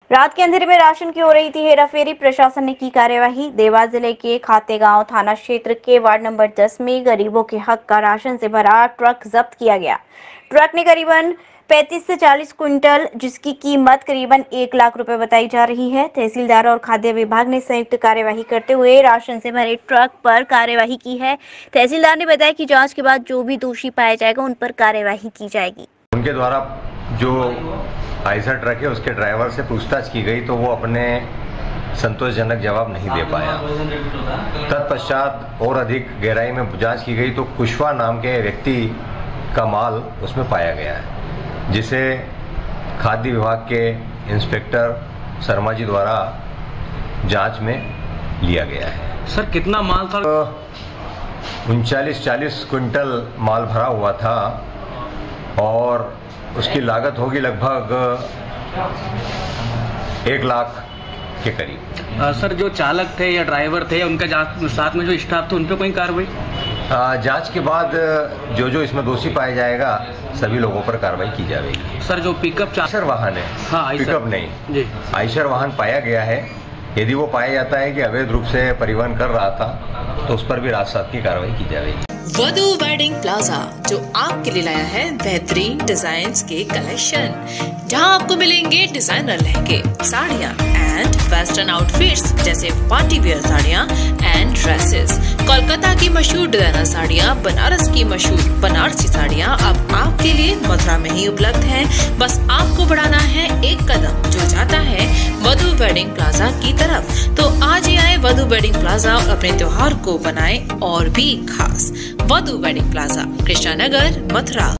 रात के अंधेरे में राशन की हो रही थी हेराफेरी। प्रशासन ने की कार्यवाही। देवास जिले के खातेगांव थाना क्षेत्र के वार्ड नंबर 10 में गरीबों के हक का राशन से भरा ट्रक जब्त किया गया। ट्रक ने करीबन 35 से 40 क्विंटल, जिसकी कीमत करीबन 1 लाख रुपए बताई जा रही है। तहसीलदार और खाद्य विभाग ने संयुक्त कार्यवाही करते हुए राशन से भरे ट्रक पर कार्यवाही की है। तहसीलदार ने बताया कि जांच के बाद जो भी दोषी पाया जाएगा उन पर कार्यवाही की जाएगी। उनके द्वारा जो आइसर ट्रक है उसके ड्राइवर से पूछताछ की गई तो वो अपने संतोषजनक जवाब नहीं दे पाया। तत्पश्चात और अधिक गहराई में जांच की गई तो कुशवा नाम के व्यक्ति का माल उसमें पाया गया है, जिसे खाद्य विभाग के इंस्पेक्टर शर्मा जी द्वारा जांच में लिया गया है। सर कितना माल था? 39-40 क्विंटल माल भरा हुआ था और उसकी लागत होगी लगभग 1 लाख के करीब। सर जो चालक थे या ड्राइवर थे या उनका साथ में जो स्टाफ थे उन पर कोई कार्रवाई? जांच के बाद जो इसमें दोषी पाया जाएगा सभी लोगों पर कार्रवाई की जाएगी। सर जो पिकअप आइशर वाहन है, हाँ, पिकअप नहीं जी, आइशर वाहन पाया गया है। यदि वो पाया जाता है कि अवैध रूप से परिवहन कर रहा था तो उस पर भी राजसात की कार्रवाई की जाएगी। वधू वेडिंग प्लाजा जो आपके लिए लाया है बेहतरीन डिजाइन्स के कलेक्शन, जहां आपको मिलेंगे डिजाइनर लहंगे, साड़ियां एंड वेस्टर्न आउटफिट्स जैसे पार्टी वियर साड़ियां एंड ड्रेसेस, कोलकाता की मशहूर डिजाइनर साड़ियां, बनारस की मशहूर बनारसी साड़ियां अब आपके लिए मथुरा में ही उपलब्ध हैं। बस आपको बढ़ाना है एक कदम जो जाता है वधू वेडिंग प्लाजा की तरफ। तो आज ही आए वधू वेडिंग प्लाजा और अपने त्योहार को बनाए और भी खास। Vadhu wedding plaza, Krishna Nagar, Mathura.